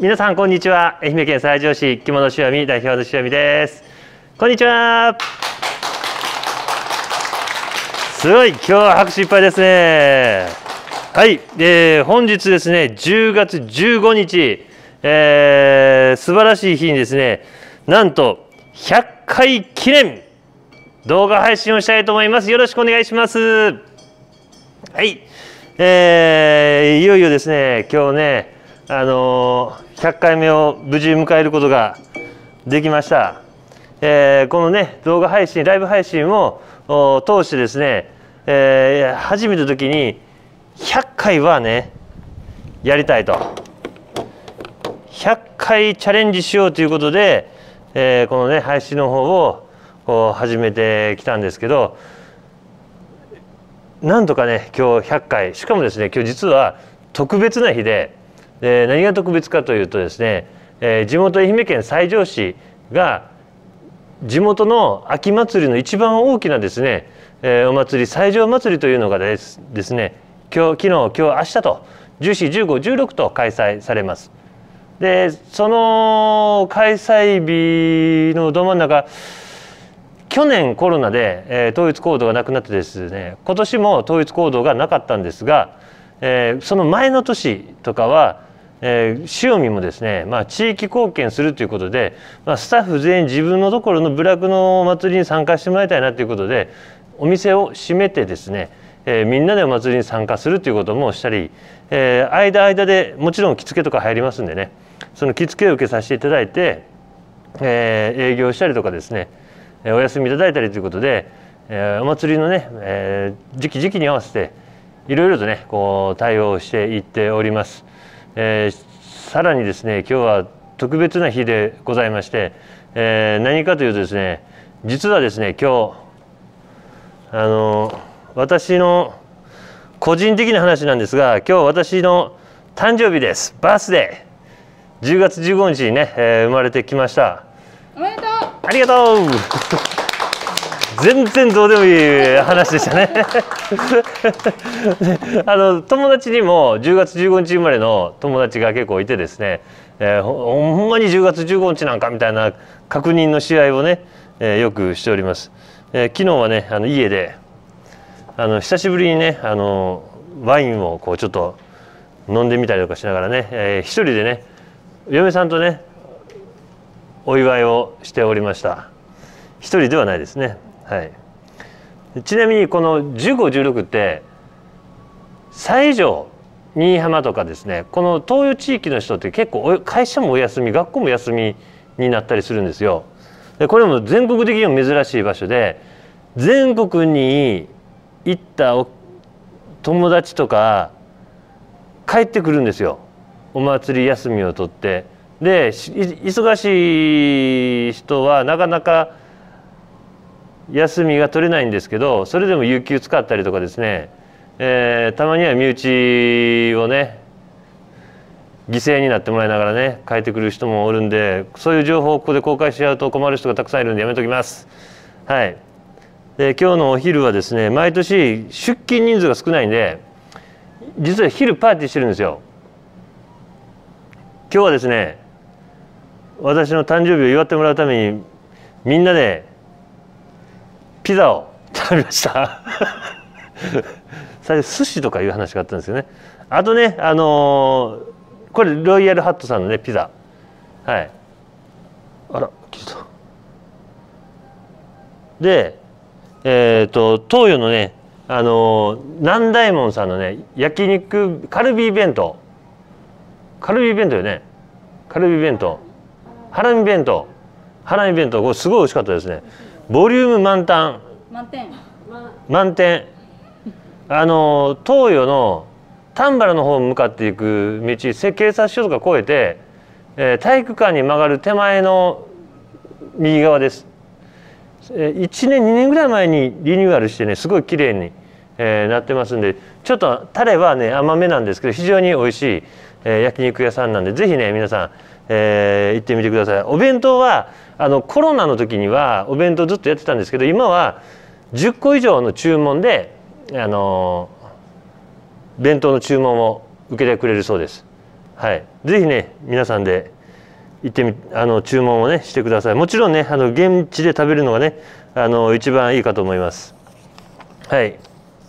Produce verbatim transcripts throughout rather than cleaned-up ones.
皆さんこんにちは。愛媛県西条市着物しおみ代表のしおみです。こんにちは。すごい、今日は拍手いっぱいですね。はい、えー、本日ですね、じゅうがつじゅうごにち、えー、素晴らしい日にですね、なんとひゃっかい記念動画配信をしたいと思います。よろしくお願いします。はい、えー、いよいよですね、今日ね、あのー、ひゃっかいめを無事迎えることができました。えー、このね、動画配信、ライブ配信を通してですね、えー、始めた時にひゃっかいはね、やりたいと。ひゃっかいチャレンジしようということで、えー、このね、配信の方をこう始めてきたんですけど、なんとかね、今日ひゃっかい、しかもですね、今日実は特別な日で、で何が特別かというとですね、えー、地元愛媛県西条市が地元の秋祭りの一番大きなですね、えー、お祭り西条祭りというのがですですね、今日昨日今日明日とじゅうよん、じゅうご、じゅうろくと開催されます。でその開催日のど真ん中、去年コロナで、えー、統一行動がなくなってですね、今年も統一行動がなかったんですが、えー、その前の年とかはえー、塩見もですね、まあ、地域貢献するということで、まあ、スタッフ全員自分のところの部落のお祭りに参加してもらいたいなということでお店を閉めてですね、えー、みんなでお祭りに参加するということもしたり、えー、間間でもちろん着付けとか入りますんでね、その着付けを受けさせていただいて、えー、営業したりとかですね、お休みいただいたりということで、えー、お祭りのね、えー、時期時期に合わせていろいろとねこう対応していっております。えー、さらにですね、今日は特別な日でございまして、えー、何かというとですね、実はですね、今日あの私の個人的な話なんですが、今日私の誕生日です。バースデーじゅうがつじゅうごにちにね、えー、生まれてきました。 おめでとう。 ありがとう全然どうでもいい話でしたねあの友達にもじゅうがつじゅうごにち生まれの友達が結構いてですね、えー、ほ, ほんまにじゅうがつじゅうごにちなんかみたいな確認の試合をね、えー、よくしております。えー、昨日はねあの家であの久しぶりにねあのワインをこうちょっと飲んでみたりとかしながらね、えー、一人でね嫁さんとねお祝いをしておりました。一人ではないですね。はい、ちなみにこのじゅうご、じゅうろくって西条、新居浜とかですね、この東予地域の人って結構会社もお休み、学校も休みになったりするんですよ。でこれも全国的にも珍しい場所で、全国に行った友達とか帰ってくるんですよ、お祭り休みを取って。で忙しい人はなかなか休みが取れないんですけど、それでも有給使ったりとかですね、えー、たまには身内をね犠牲になってもらいながらね帰ってくる人もおるんで、そういう情報をここで公開しちゃうと困る人がたくさんいるんでやめときます。はい。で今日のお昼はですね、毎年出勤人数が少ないんで実は昼パーティーしてるんですよ。今日はですね、私の誕生日を祝ってもらうためにみんなでピザを食べました最初寿司とかいう話があったんですよね。あとね、あのー、これロイヤルハットさんのねピザ、はい、あら来た。でえっ、ー、と東洋のね、あのー、南大門さんのね焼肉カルビー弁当、カルビー弁当よね、カルビー弁当、ハラミ弁当、ハラミ弁当、これすごい美味しかったですね。ボリューム満タン、 満点、 満点。あの東予の丹原の方に向かっていく道、警察署とか越えて、えー、体育館に曲がる手前の右側です。えー、いちねんにねんぐらい前にリニューアルしてね、すごい綺麗に、えー、なってますんで、ちょっとタレはね甘めなんですけど非常に美味しい、えー、焼肉屋さんなんで、ぜひね皆さん、えー、行ってみてください。お弁当はあのコロナの時にはお弁当ずっとやってたんですけど、今はじゅっこ以上の注文であの弁当の注文を受けてくれるそうです。 はい、ぜひね皆さんで行ってみあの注文をねしてください。もちろんねあの現地で食べるのがねあの一番いいかと思います。はい。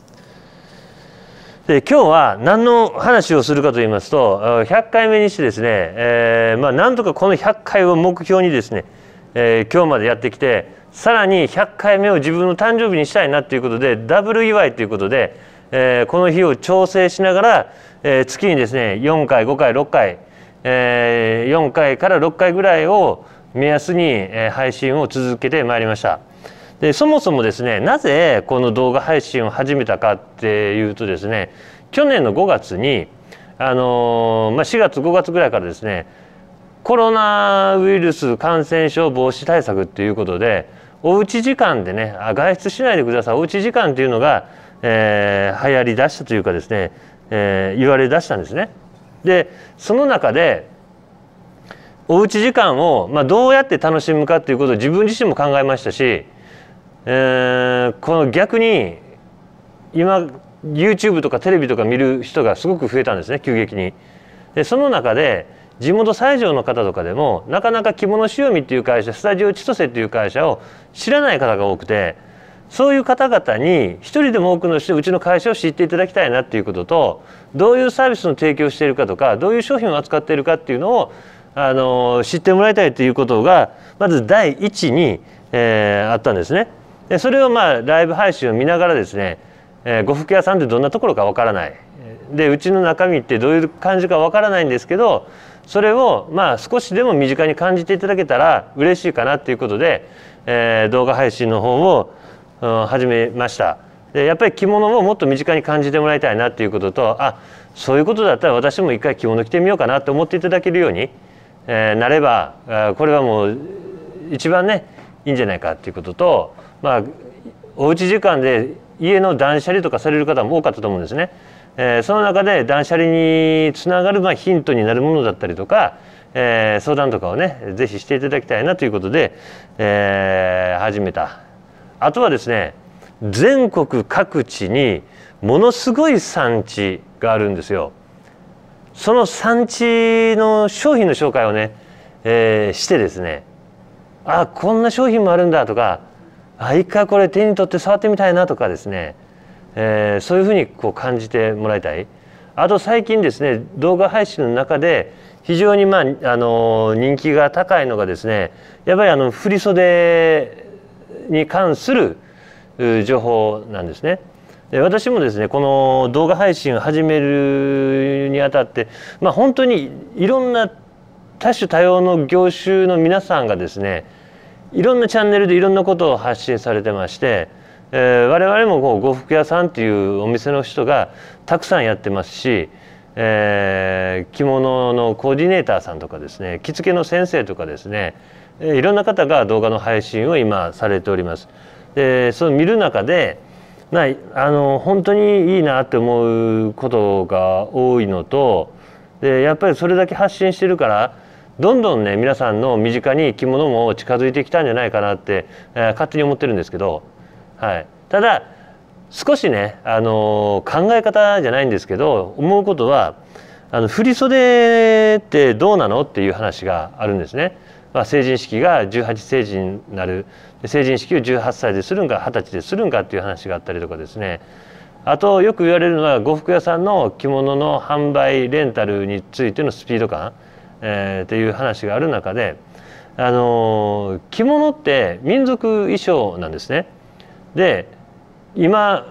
で今日は何の話をするかと言いますとひゃっかいめにしてですね、えー、まあなんとかこのひゃっかいを目標にですね、えー、今日までやってきてさらにひゃっかいめを自分の誕生日にしたいなということでダブル祝いということで、えー、この日を調整しながら、えー、月にですねよんかいごかいろっかい、えー、よんかいからろっかいぐらいを目安に、えー、配信を続けてまいりました。でそもそもですねなぜこの動画配信を始めたかっていうとですね去年のごがつにあのーまあ、しがつごがつぐらいからですねコロナウイルス感染症防止対策っていうことでおうち時間でね外出しないでくださいおうち時間っていうのが、えー、流行りだしたというかですね、えー、言われだしたんですね。でその中でおうち時間を、まあ、どうやって楽しむかっていうことを自分自身も考えましたしえー、この逆に今 YouTube とかテレビとか見る人がすごく増えたんですね急激に。でその中で地元西条の方とかでもなかなか着物しおみっていう会社スタジオ千歳っていう会社を知らない方が多くてそういう方々に一人でも多くの人うちの会社を知っていただきたいなっていうこととどういうサービスの提供をしているかとかどういう商品を扱っているかっていうのをあの知ってもらいたいということがまず第一に、えー、あったんですね。でそれをまあライブ配信を見ながらですね、えー、呉服屋さんってどんなところかわからないでうちの中身ってどういう感じかわからないんですけどそれをまあ少しでも身近に感じていただけたら嬉しいかなということで、えー、動画配信の方を、うん、始めました。でやっぱり着物をもっと身近に感じてもらいたいなということとあそういうことだったら私も一回着物着てみようかなと思っていただけるように、えー、なればこれはもう一番ねいいんじゃないかということとまあおうち時間で家の断捨離とかされる方も多かったと思うんですね。えー、その中で断捨離につながるまあヒントになるものだったりとか、えー、相談とかをね是非していただきたいなということで、えー、始めた。あとはですね全国各地にものすごい産地があるんですよ。その産地の商品の紹介をね、えー、してですねあこんな商品もあるんだとかあ一回これ手に取って触ってみたいなとかですね、えー、そういうふうにこう感じてもらいたい。あと最近ですね動画配信の中で非常にまああの人気が高いのがですねやっぱりあの振袖に関する情報なんですね。で私もですねこの動画配信を始めるにあたってまあ本当にいろんな多種多様の業種の皆さんがですねいろんなチャンネルでいろんなことを発信されてまして、えー、我々もこう呉服屋さんっていうお店の人がたくさんやってますし、えー、着物のコーディネーターさんとかですね着付けの先生とかですねいろんな方が動画の配信を今されております。でその見る中でまあ、あの本当にいいなって思うことが多いのとでやっぱりそれだけ発信してるからどんどんね皆さんの身近に着物も近づいてきたんじゃないかなって、えー、勝手に思ってるんですけど、はい、ただ少しね、あのー、考え方じゃないんですけど思うことはあの振袖ってどうなのっていう話があるんですね。まあ、成人式がじゅうはち成人になる成人式をじゅうはっさいでするんかはたちでするんかっていう話があったりとかですねあとよく言われるのは呉服屋さんの着物の販売レンタルについてのスピード感、えー、っていう話がある中で、あのー、着物って民族衣装なんですね。で今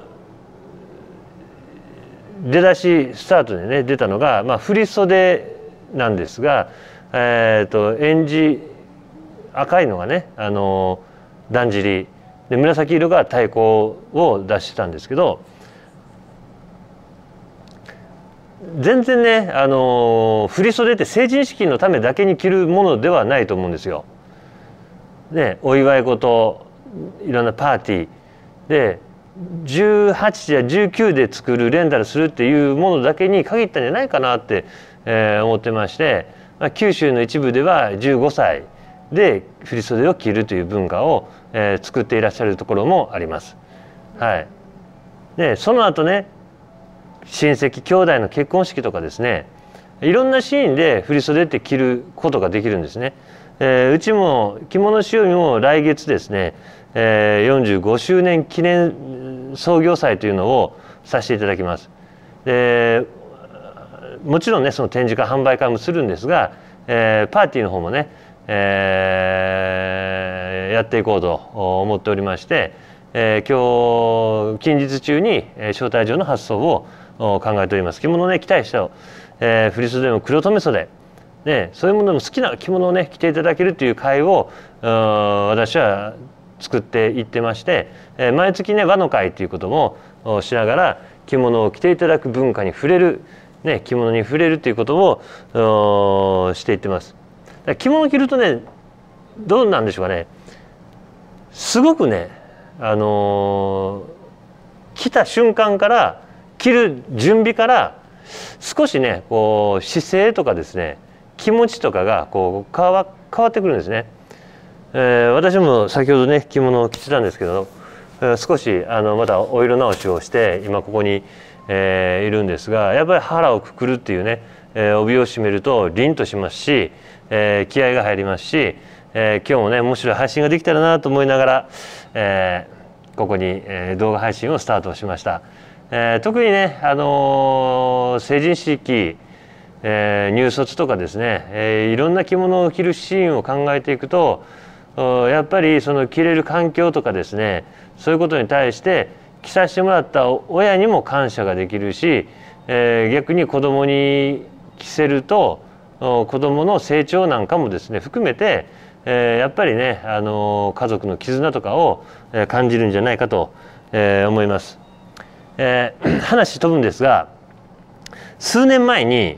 出だしスタートでね出たのが、まあ、振袖なんですが、えー、と臙地赤いのがね、あのだんじりで紫色が太鼓を出してたんですけど全然ね、あの振袖って成人式のためだけに着るものではないと思うんですよ。でお祝い事いろんなパーティーでじゅうはちやじゅうきゅうで作るレンタルするっていうものだけに限ったんじゃないかなって、えー、思ってまして、まあ、九州の一部ではじゅうごさいで振袖を着るという文化を、えー、作っていらっしゃるところもあります。はい、でその後ね親戚兄弟の結婚式とかですね、 いろんなシーンで振袖って着ることができるんですね。えー、うちも着物しおりも来月ですね、えー、よんじゅうごしゅうねん記念創業祭というのをさせていただきます。でもちろんねその展示会販売会もするんですが、えー、パーティーの方もね、えー、やっていこうと思っておりまして、えー、今日近日中に招待状の発送を考えております。着物をね着たい人、えー、振袖も黒留め袖ね、そういうものも好きな着物をね着ていただけるという会を私は作っていってまして、えー、毎月ね和の会ということもしながら着物を着ていただく文化に触れる、ね、着物に触れるということをしていってます。だから着物を着るとねどうなんでしょうかね、すごくね、あのー、着た瞬間から着る準備から少しねこう姿勢とかですね気持ちとかがこう変わ、変わってくるんですね。えー、私も先ほどね着物を着てたんですけど、えー、少しあのまたお色直しをして今ここに、えー、いるんですが、やっぱり腹をくくるっていうね、えー、帯を締めると凛としますし、えー、気合が入りますし、えー、今日もね面白い配信ができたらなと思いながら、えー、ここに、えー、動画配信をスタートしました。えー、特にね、あのー、成人式えー、入卒とかですね、えー、いろんな着物を着るシーンを考えていくとやっぱりその着れる環境とかですね、そういうことに対して着させてもらった親にも感謝ができるし、えー、逆に子供に着せると子供の成長なんかもですね含めて、えー、やっぱりね、あのー、家族の絆とかを感じるんじゃないかと、えー、思います。えー、話飛ぶんですが、数年前に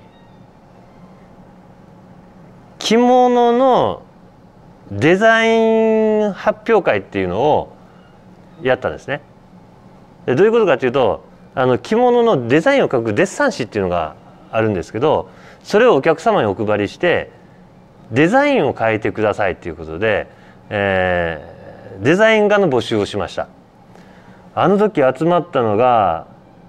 着物のデザイン発表会っていうのをやったんですね。でどういうことかというと、あの着物のデザインを描くデッサン誌っていうのがあるんですけど、それをお客様にお配りしてデザインを描いてくださいっていうことで、えー、デザイン画の募集をしました。あの時集まったのが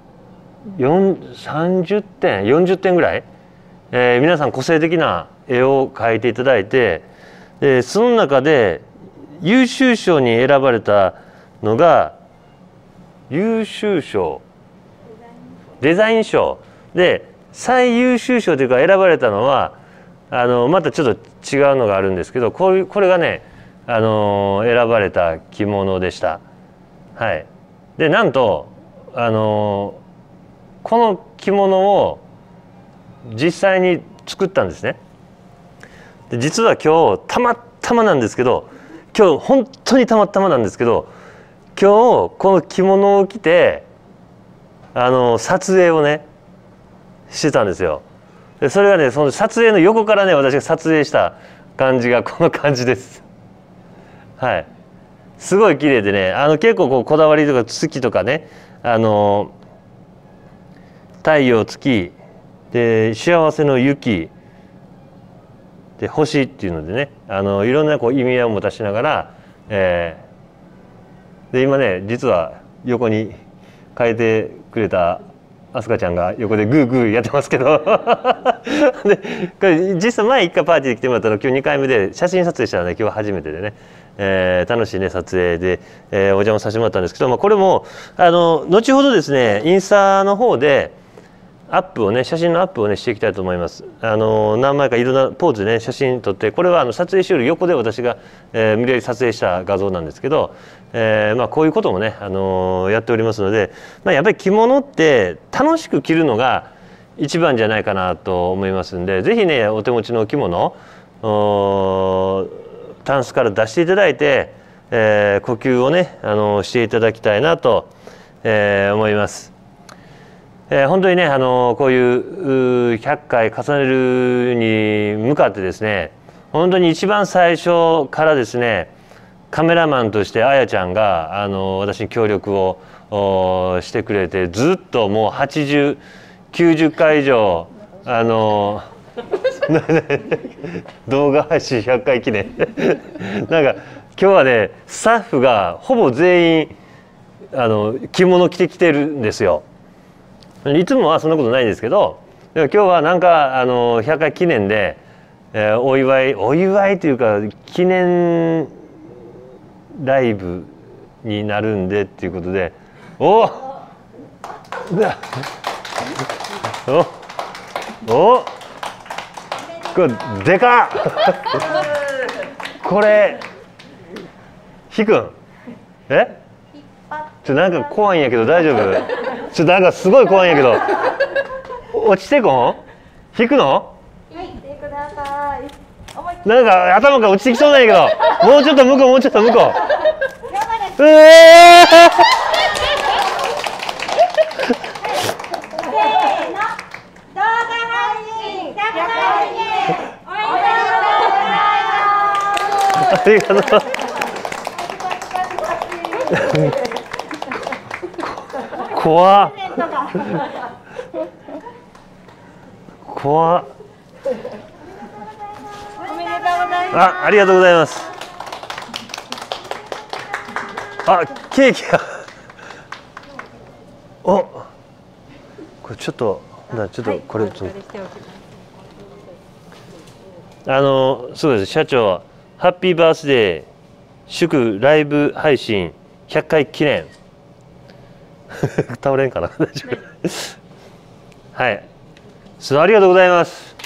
さんじゅってんよんじゅってんぐらい、えー、皆さん個性的な絵を描いていただいて、でその中で優秀賞に選ばれたのが優秀賞デザイン賞で、最優秀賞というか選ばれたのはあのまたちょっと違うのがあるんですけど、これこれがね、あの選ばれた着物でした。はい、でなんとあのこの着物を実際に作ったんですね。で実は今日たまたまなんですけど、今日本当にたまたまなんですけど、今日この着物を着てあの撮影をねしてたんですよ。でそれがね、その撮影の横からね私が撮影した感じがこの感じです。はい、すごい綺麗でね、あの結構こうこだわりとか月とかね、あの太陽月で幸せの雪で星っていうのでね、あのいろんなこう意味合いを持たしながら、えー、で今ね実は横に変えてくれたあすかちゃんが横でグーグーやってますけどでこれ実際前いっかいパーティーで来てもらったの今日にかいめで、写真撮影したらね今日初めてでね、えー、楽しいね撮影で、えー、お邪魔させてもらったんですけど、まあ、これもあの後ほどですねインスタの方でアップをね写真のアップをねしていきたいと思います。あの何枚かいろんなポーズでね写真撮って、これはあの撮影しよる横で私が、えー、無理やり撮影した画像なんですけど、えーまあ、こういうこともね、あのー、やっておりますので、まあ、やっぱり着物って楽しく着るのが一番じゃないかなと思いますんで、是非ねお手持ちのお着物タンスから出していただいて、えー、呼吸をね、あのー、していただきたいなと、えー、思います。えー、本当にね、あのこういうひゃっかい重ねるに向かってですね、本当に一番最初からですねカメラマンとしてあやちゃんがあの私に協力をしてくれて、ずっともうはちじゅう、きゅうじゅっかい以上あの動画配信ひゃっかい記念なんか今日はねスタッフがほぼ全員あの着物着てきてるんですよ。いつもはそんなことないんですけど、 でも今日はなんかあのひゃっかい記念で、えー、お祝いお祝いというか記念ライブになるんでっていうことで、おおおこれでかっこれひくんえちょなんか怖いんやけど大丈夫ちょなんかすごい怖いんやけど落ちてこん引くのなんか頭から落ちてきそうなんやけどもうちょっと向こうもうちょっと向こううえーありがとう怖っ怖っあ、ありがとうございますあ、ケーキがおこれちょっとちょっとこれちょっとあのそうです社長ハッピーバースデー祝ライブ配信ひゃっかい記念倒れんかな大丈夫はいそうありがとうございます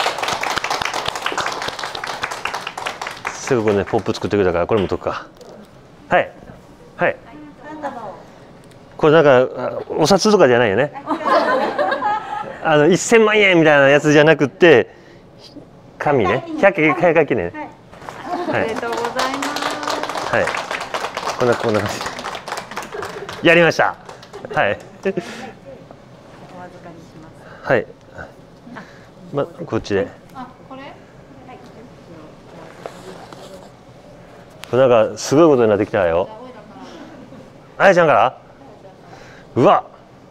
すぐこれねポップ作ってくれたからこれも解くかはいはいこれなんかお札とかじゃないよねあのせんまんえんみたいなやつじゃなくて紙ねひゃっかい記念ありがとうございますはいこんなこんな感じやりましたはいはいまこっちでこれなんかすごいことになってきたよあやちゃんからうわ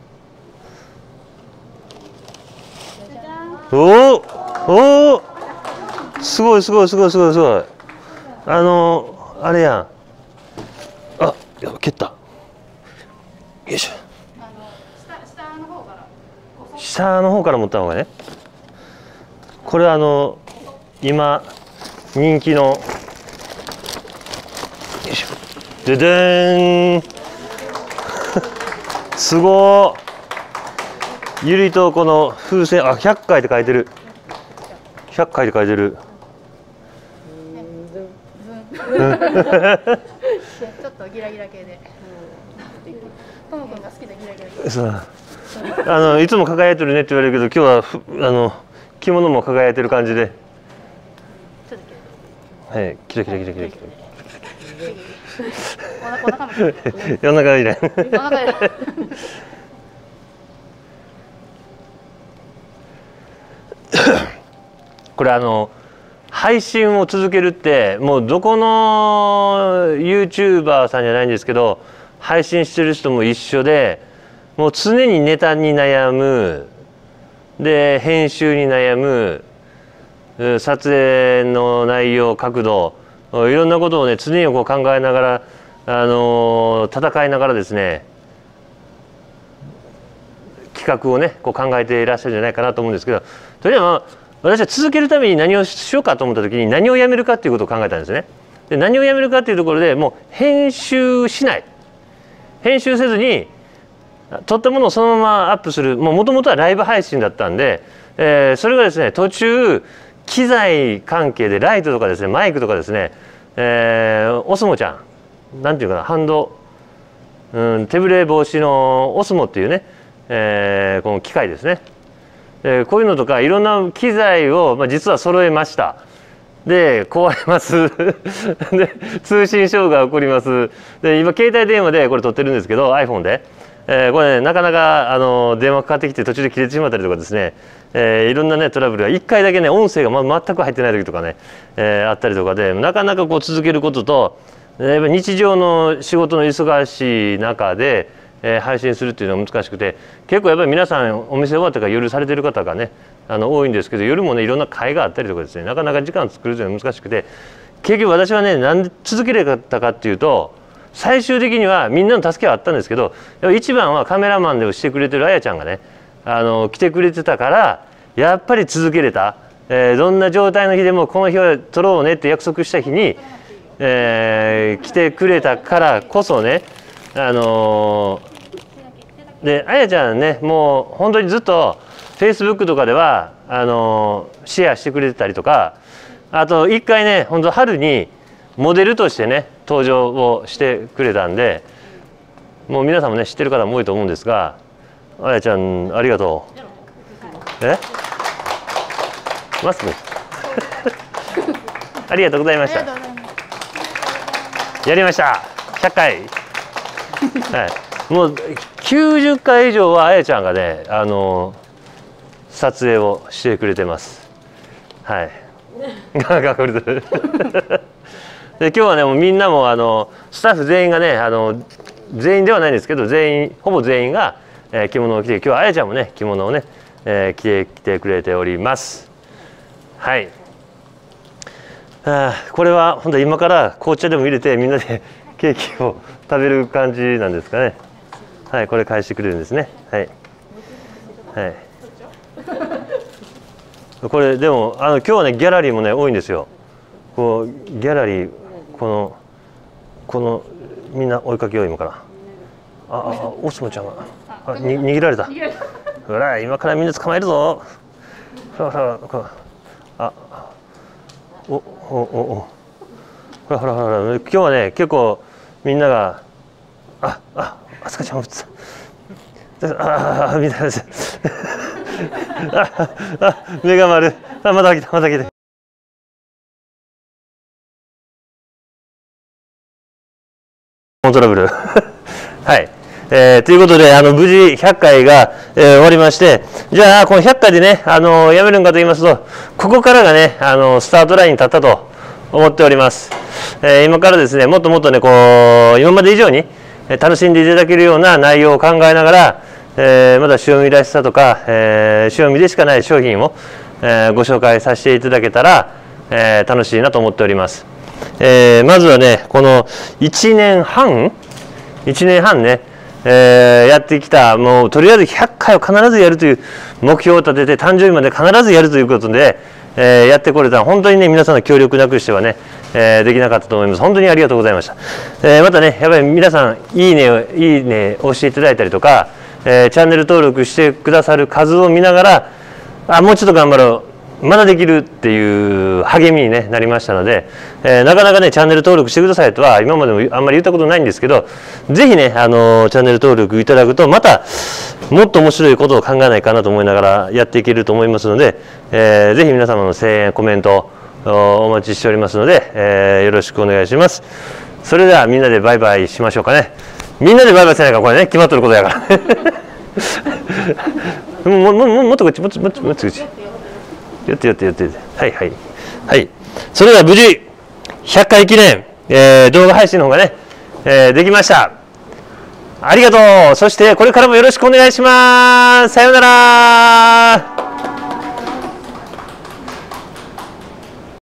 おおおおすごいすごいすごいすごいすごいあのあれやんあやば蹴ったよいしょ下の方から持った方がねこれあの今人気のよいしょででーんすごーゆりとこの風船あひゃっかいって書いてるひゃっかいって書いてるちょっとギラギラ系でともくんが好きなギラギラ系そうあのいつも輝いてるねって言われるけど今日はあの着物も輝いてる感じではいキラキラキラキラキラお腹もお腹いいねこれあの配信を続けるってもうどこの ユーチューバー さんじゃないんですけど配信してる人も一緒でもう常にネタに悩むで編集に悩む撮影の内容角度いろんなことをね常にこう考えながら、あのー、戦いながらですね企画をねこう考えていらっしゃるんじゃないかなと思うんですけどとりあえずまあ私は続けるために何をしようかと思った時に何をやめるかっていうことを考えたんですね。で何をやめるかっていうところでもう編集しない編集せずに撮ったものをそのままアップするもともとはライブ配信だったんで、えー、それがですね途中機材関係でライトとかですねマイクとかですね、えー、オスモちゃんなんていうかなハンド、うん、手ぶれ防止のオスモっていうね、えー、この機械ですね。えー、こういうのとかいろんな機材を、まあ、実は揃えました。で壊れますで通信障害起こりますで今携帯電話でこれ撮ってるんですけど iPhone で、えー、これねなかなかあの電話かかってきて途中で切れてしまったりとかですね、えー、いろんなねトラブルがいっかいだけね音声が、ま、全く入ってない時とかね、えー、あったりとかでなかなかこう続けることとやっぱ日常の仕事の忙しい中でえー、配信するっていうのは難しくて結構やっぱり皆さんお店終わってから夜されてる方がねあの多いんですけど夜もねいろんな会があったりとかですねなかなか時間を作るというのは難しくて結局私はねなんで続けれたかっていうと最終的にはみんなの助けはあったんですけど一番はカメラマンでしてくれてるあやちゃんがねあの来てくれてたからやっぱり続けれた、えー、どんな状態の日でもこの日は撮ろうねって約束した日に、えー、来てくれたからこそね、あのー、であやちゃんね、もう本当にずっとフェイスブックとかではあのー、シェアしてくれてたりとか、あと一回ね、本当春にモデルとしてね登場をしてくれたんで、もう皆さんもね知ってる方も多いと思うんですが、あやちゃんありがとう。えマスクありがとうございました。やりましたひゃっかい、はい、もうきゅうじゅっかい以上はあやちゃんがね、あの撮影をしてくれてます。はいがこれでで今日はね、もうみんなもあのスタッフ全員がね、あの全員ではないんですけど、全員ほぼ全員が、えー、着物を着て、今日はあやちゃんもね着物をね、えー、着てきてくれております。はい。あ、これは本当今から紅茶でも入れてみんなでケーキを食べる感じなんですかね。はい、これ返してくれるんですね。はい。はい。これでもあの今日はねギャラリーもね多いんですよ。こうギャラリーこのこのみんな追いかけよう今から。ああ、おしもちゃんがあに逃げられた。ほら今からみんな捕まえるぞ。ほらほらほらあおおおおほらほらほら今日はね結構みんながあああすかちゃんああみたいなああ目が丸あまた来たまた来た。トラブルはい、えー、ということであの無事ひゃっかいが、えー、終わりまして、じゃあこのひゃっかいでね、あのー、やめるんかと言いますと、ここからがねあのスタートラインに立ったと思っております。えー、今からですねもっともっとねこう今まで以上に楽しんでいただけるような内容を考えながら、えー、まだ塩見らしさとか、えー、塩見でしかない商品を、えー、ご紹介させていただけたら、えー、楽しいなと思っております。えー、まずはねこのいちねんはんいちねんはんね、えー、やってきた、もうとりあえずひゃっかいを必ずやるという目標を立てて誕生日まで必ずやるということで、えー、やってこれた本当にね皆さんの協力なくしてはね、えー、できなかったと思います。本当にありがとうございました。えー、またねやっぱり皆さんいいねをいいねを押していただいたりとか、えー、チャンネル登録してくださる数を見ながら、あもうちょっと頑張ろうまだできるっていう励みに、ね、なりましたので、えー、なかなかねチャンネル登録してくださいとは今までもあんまり言ったことないんですけど、ぜひね、あのー、チャンネル登録いただくとまたもっと面白いことを考えないかなと思いながらやっていけると思いますので、えー、ぜひ皆様の声援コメントお待ちしておりますので、えー、よろしくお願いします。それではみんなでバイバイしましょうかね。みんなでバイバイせないかこれね決まっとることやからももももっとこっちもっともっともっとこっちやってやってやってはいはいはい。それでは無事ひゃっかい記念、えー、動画配信の方がね、えー、できました。ありがとう。そしてこれからもよろしくお願いします。さようなら。